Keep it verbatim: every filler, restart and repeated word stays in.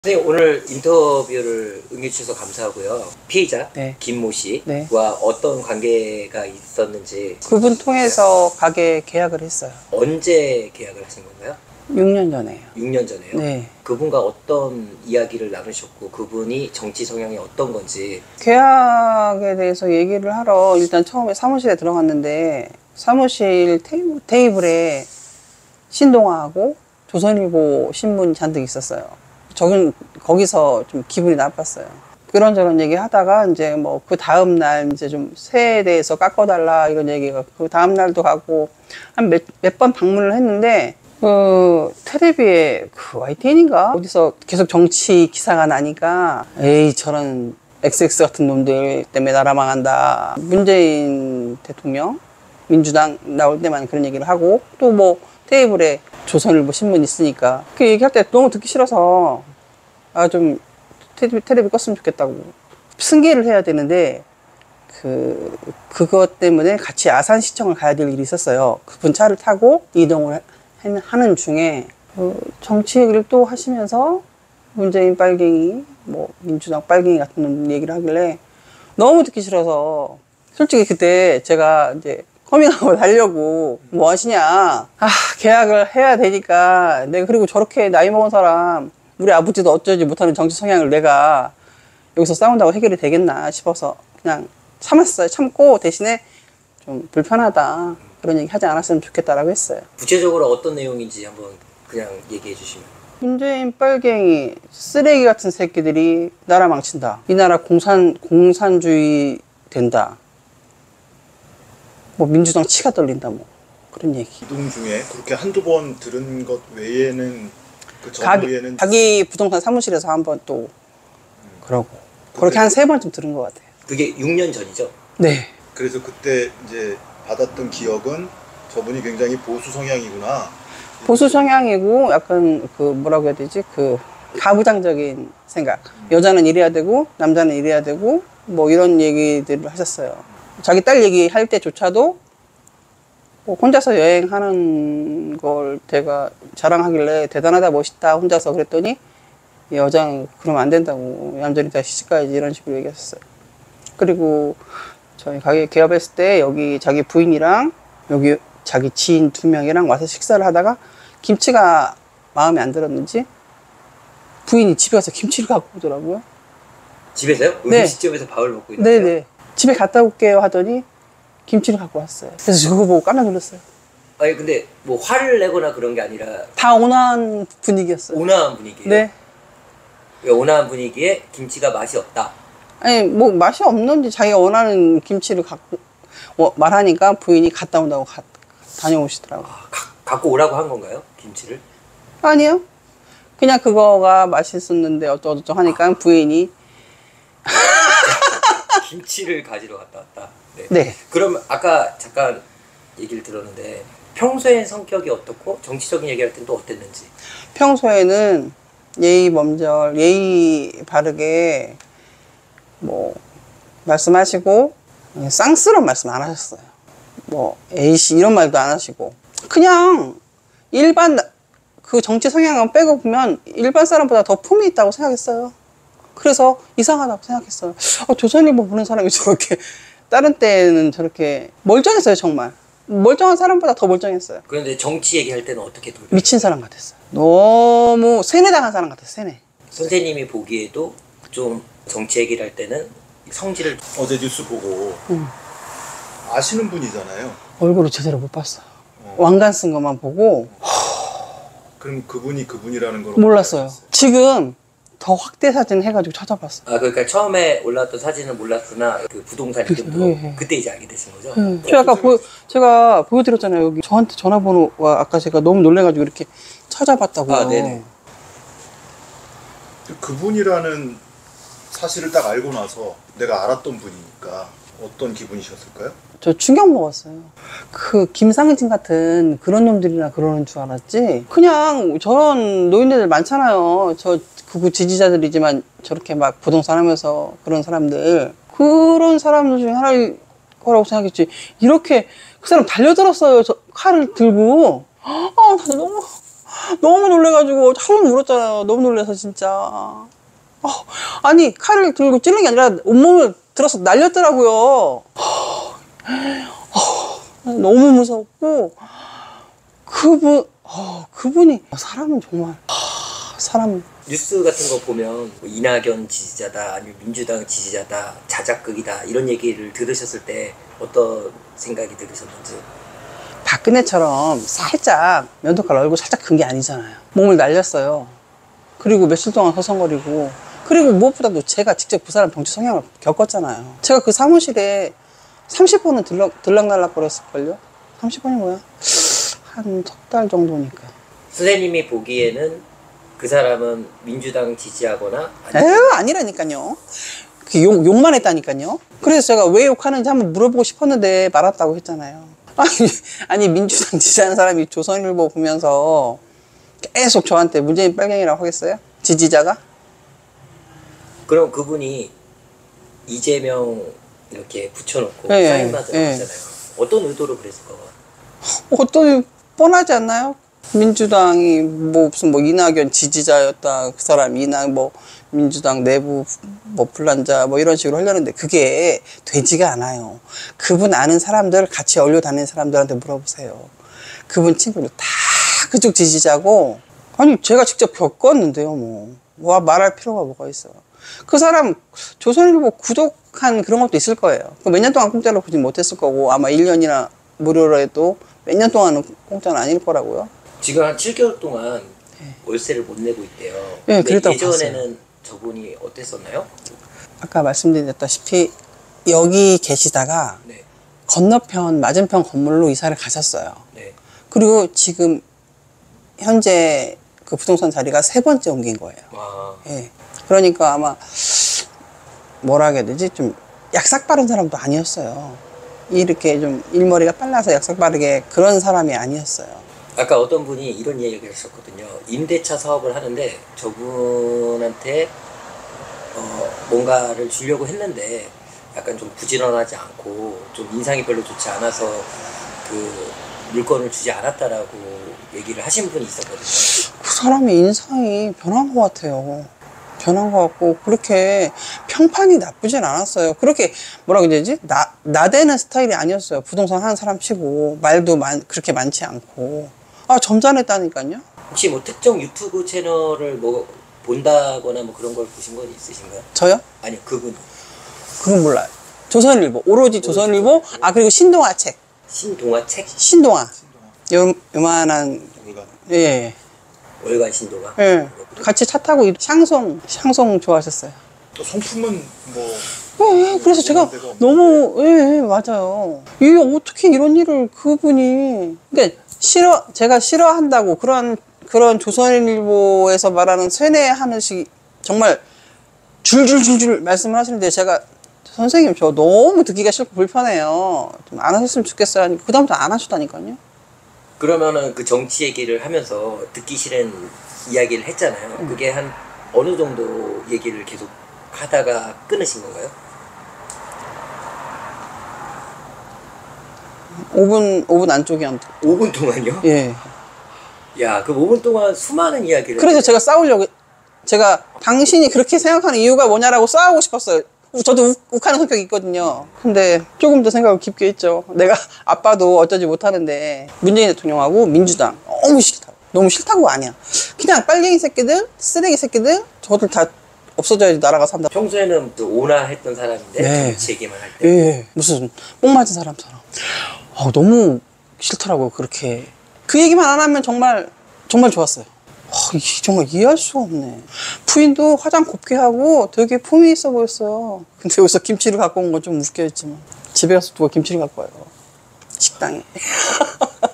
선생님, 오늘 인터뷰를 응해주셔서 감사하고요. 피해자 네. 김모 씨와 네. 어떤 관계가 있었는지. 그분 통해서 가게 계약을 했어요. 언제 계약을 하신 건가요? 육 년 전에요. 육 년 전에요? 네. 그분과 어떤 이야기를 나누셨고 그분이 정치 성향이 어떤 건지. 계약에 대해서 얘기를 하러 일단 처음에 사무실에 들어갔는데 사무실 테이블, 테이블에 신동아하고 조선일보 신문이 잔뜩 있었어요. 저는 거기서 좀 기분이 나빴어요. 그런저런 얘기 하다가 이제 뭐 그 다음 날 이제 좀 세에 대해서 깎아달라 이런 얘기가 그 다음 날도 가고 한 몇, 몇 번 방문을 했는데 그 텔레비에 그 와이티엔인가 어디서 계속 정치 기사가 나니까 에이 저런 엑스엑스 같은 놈들 때문에 나라 망한다. 문재인 대통령 민주당 나올 때만 그런 얘기를 하고 또 뭐 테이블에 조선일보 신문 있으니까 그 얘기할 때 너무 듣기 싫어서 아 좀 텔레비, 텔레비 껐으면 좋겠다고 승계를 해야 되는데 그 그것 때문에 같이 아산시청을 가야 될 일이 있었어요. 그분 차를 타고 이동을 하는 중에 그 정치 얘기를 또 하시면서 문재인 빨갱이 뭐 민주당 빨갱이 같은 얘기를 하길래 너무 듣기 싫어서 솔직히 그때 제가 이제 커밍아웃 하려고 뭐 하시냐 아 계약을 해야 되니까 내가 그리고 저렇게 나이 먹은 사람 우리 아버지도 어쩌지 못하는 정치 성향을 내가 여기서 싸운다고 해결이 되겠나 싶어서 그냥 참았어요. 참고 대신에 좀 불편하다 그런 얘기 하지 않았으면 좋겠다라고 했어요. 구체적으로 어떤 내용인지 한번 그냥 얘기해 주시면. 문재인 빨갱이 쓰레기 같은 새끼들이 나라 망친다. 이 나라 공산 공산주의 된다. 뭐 민주당 치가 떨린다 뭐 그런 얘기. 이동 중에 그렇게 한두 번 들은 것 외에는 그 자기, 전후에는 자기 부동산 사무실에서 한번 또 음. 그러고 그렇게 한 세 번쯤 들은 것 같아요. 그게 육 년 전이죠? 네. 그래서 그때 이제 받았던 기억은 저분이 굉장히 보수 성향이구나. 보수 성향이고 약간 그 뭐라고 해야 되지 그 가부장적인 생각. 음. 여자는 이래야 되고 남자는 이래야 되고 뭐 이런 얘기들을 하셨어요. 자기 딸 얘기할 때조차도 뭐 혼자서 여행하는 걸 제가 자랑하길래 대단하다 멋있다 혼자서 그랬더니 여자는 그러면 안 된다고 얌전히 다 시집가야지 이런 식으로 얘기했었어요. 그리고 저희 가게 개업했을 때 여기 자기 부인이랑 여기 자기 지인 두 명이랑 와서 식사를 하다가 김치가 마음에 안 들었는지 부인이 집에 가서 김치를 갖고 오더라고요. 집에서요? 네. 음식점에서 밥을 먹고 있는데요? 네네. 집에 갔다 올게요 하더니 김치를 갖고 왔어요. 그래서 그거 보고 깜짝 놀랐어요. 아니 근데 뭐 화를 내거나 그런 게 아니라 다 온화한 분위기였어요. 온화한 분위기예요? 네. 온화한 분위기에 김치가 맛이 없다? 아니 뭐 맛이 없는지 자기가 원하는 김치를 갖고 어, 말하니까 부인이 갔다 온다고 가, 다녀오시더라고요. 아, 가, 갖고 오라고 한 건가요? 김치를? 아니요. 그냥 그거가 맛있었는데 어쩌고저쩌고 하니까 아. 부인이 김치를 가지러 갔다 왔다. 네. 네. 그럼 아까 잠깐 얘기를 들었는데 평소엔 성격이 어떻고 정치적인 얘기할 땐 또 어땠는지. 평소에는 예의 범절, 예의 바르게 뭐 말씀하시고 쌍스러운 말씀 안 하셨어요. 뭐 에이씨 이런 말도 안 하시고 그냥 일반 그 정치 성향을 빼고 보면 일반 사람보다 더 품이 있다고 생각했어요. 그래서 이상하다고 생각했어요. 어, 조선일보 보는 사람이 저렇게 다른 때는 저렇게 멀쩡했어요. 정말 멀쩡한 사람보다 더 멀쩡했어요. 그런데 정치 얘기할 때는 어떻게 돌려? 미친 사람 같았어요. 너무 세뇌당한 사람 같았어요. 세뇌. 선생님이 보기에도 좀 정치 얘기를 할 때는 성질을. 어제 뉴스 보고 음. 아시는 분이잖아요. 얼굴을 제대로 못 봤어요. 어. 왕관 쓴 것만 보고. 그럼 그분이 그분이라는 걸 몰랐어요. 지금 더 확대 사진 해가지고 찾아봤어요. 아 그러니까 처음에 올라왔던 사진은 몰랐으나 그 부동산 이름도 그, 네. 그때 이제 알게 되신 거죠? 네. 제가 아까 보, 제가 보여드렸잖아요. 여기 저한테 전화번호와 아까 제가 너무 놀래가지고 이렇게 찾아봤다고요. 아 네네. 그분이라는 사실을 딱 알고 나서 내가 알았던 분이니까 어떤 기분이셨을까요? 저 충격 먹었어요. 그 김상진 같은 그런 놈들이나 그러는 줄 알았지. 그냥 저런 노인네들 많잖아요. 저 극우 지지자들이지만 저렇게 막 부동산 하면서 그런 사람들. 그런 사람들 중에 하나일 거라고 생각했지. 이렇게 그 사람 달려들었어요. 저 칼을 들고. 아, 나 너무 너무 놀래가지고 하루 울었잖아요. 너무 놀래서 진짜. 어, 아니 칼을 들고 찌르는 게 아니라 온몸을 들어서 날렸더라고요. 어, 어, 너무 무섭고 그분 어, 그분이 사람은 정말 어, 사람 뉴스 같은 거 보면 뭐 이낙연 지지자다 아니면 민주당 지지자다 자작극이다 이런 얘기를 들으셨을 때 어떤 생각이 들으셨는지. 박근혜처럼 살짝 면도칼 얼굴 살짝 큰 게 아니잖아요. 몸을 날렸어요. 그리고 며칠 동안 허성거리고 그리고 무엇보다도 제가 직접 그 사람 정치 성향을 겪었잖아요. 제가 그 사무실에 삼십 번은 들락, 들락날락 거렸을걸요? 삼십 번이 뭐야? 한 석 달 정도니까. 선생님이 보기에는 그 사람은 민주당 지지하거나 에휴 아니라니까요. 그 욕, 욕만 했다니까요. 그래서 제가 왜 욕하는지 한번 물어보고 싶었는데 말았다고 했잖아요. 아니, 아니 민주당 지지하는 사람이 조선일보 보면서 계속 저한테 문재인 빨갱이라고 하겠어요? 지지자가? 그럼 그분이 이재명 이렇게 붙여놓고 네, 사인 받으러 네. 갔잖아요. 어떤 의도로 그랬을 것 같아요? 어떤 뻔하지 않나요? 민주당이 뭐 무슨 뭐 이낙연 지지자였다 그 사람 이낙 뭐 민주당 내부 뭐 불란자 뭐 이런 식으로 하려는데 그게 되지가 않아요. 그분 아는 사람들 같이 어울려 다니는 사람들한테 물어보세요. 그분 친구들 다 그쪽 지지자고 아니 제가 직접 겪었는데요 뭐. 와 말할 필요가 뭐가 있어요. 그 사람 조선일보 구독한 그런 것도 있을 거예요. 몇 년 동안 공짜로 보진 못했을 거고 아마 일 년이나 무료로 해도 몇 년 동안은 공짜는 아닐 거라고요. 지금 한 칠 개월 동안 월세를 못 내고 있대요. 네, 근데 그랬다고 예전에는 봤어요. 저분이 어땠었나요? 아까 말씀드렸다시피 여기 계시다가 네. 건너편 맞은편 건물로 이사를 가셨어요. 네. 그리고 지금 현재 그 부동산 자리가 세 번째 옮긴 거예요. 와. 예. 그러니까 아마 뭐라 해야 되지? 좀 약삭 빠른 사람도 아니었어요. 이렇게 좀 일머리가 빨라서 약삭 빠르게 그런 사람이 아니었어요. 아까 어떤 분이 이런 얘기를 하셨거든요. 임대차 사업을 하는데 저분한테 어, 뭔가를 주려고 했는데 약간 좀 부지런하지 않고 좀 인상이 별로 좋지 않아서 그 물건을 주지 않았다라고 얘기를 하신 분이 있었거든요. 그 사람의 인상이 변한 것 같아요. 변한 것 같고 그렇게 평판이 나쁘진 않았어요. 그렇게 뭐라고 해야 되지? 나, 나대는 스타일이 아니었어요. 부동산 하는 사람 치고 말도 많, 그렇게 많지 않고 아 점잖했다니까요. 혹시 뭐 특정 유튜브 채널을 뭐 본다거나 뭐 그런 걸 보신 건 있으신가요? 저요? 아니요, 그분. 그건 몰라요. 조선일보 오로지 조선일보 아 그리고 신동아 책 신동아 책? 신동아 요, 요만한 우리가 예, 월간 신동아? 예. 같이 차 타고 이- 샹송 샹송 좋아하셨어요. 또 성품은 뭐 예, 그래서 제가 데가 없는데. 너무 예, 예, 맞아요. 이게 어떻게 이런 일을 그분이 그러니까 싫어 제가 싫어한다고 그런 그런 조선일보에서 말하는 세뇌하는 식 정말 줄줄줄줄 말씀을 하시는데 제가 선생님 저 너무 듣기가 싫고 불편해요. 좀 안 하셨으면 좋겠어요. 하니까 그다음부터 안 하시다니까요. 그러면은 그 정치 얘기를 하면서 듣기 싫은 이야기를 했잖아요. 그게 한 어느 정도 얘기를 계속 하다가 끊으신 건가요? 오 분 오 분 안쪽이었는데. 오 분 동안요? 예. 야, 그 오 분 동안 수많은 이야기를. 그래서 제가 싸우려고 제가 당신이 그렇게 생각하는 이유가 뭐냐라고 싸우고 싶었어요. 저도 욱, 욱하는 성격이 있거든요. 근데 조금 더 생각을 깊게 했죠. 내가 아빠도 어쩌지 못하는데 문재인 대통령하고 민주당 너무 싫다고. 너무 싫다고 아니야. 그냥 빨갱이 새끼들, 쓰레기 새끼들 저들 다 없어져야지 나라가 산다. 평소에는 또 온화했던 사람인데 네. 정치 얘기만 할 때. 예, 무슨 뽕 맞은 사람처럼. 아, 너무 싫더라고요. 그렇게 그 얘기만 안 하면 정말 정말 좋았어요. 아, 이게 정말 이해할 수가 없네. 부인도 화장 곱게 하고 되게 품이 있어 보였어요. 근데 여기서 김치를 갖고 온 건 좀 웃겨했지만 집에 가서 누가 김치를 갖고 와요. 식당에.